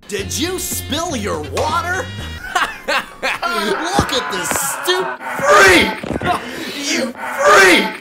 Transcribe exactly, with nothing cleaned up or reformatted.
Did you spill your water? Look at this stupid freak! You freak!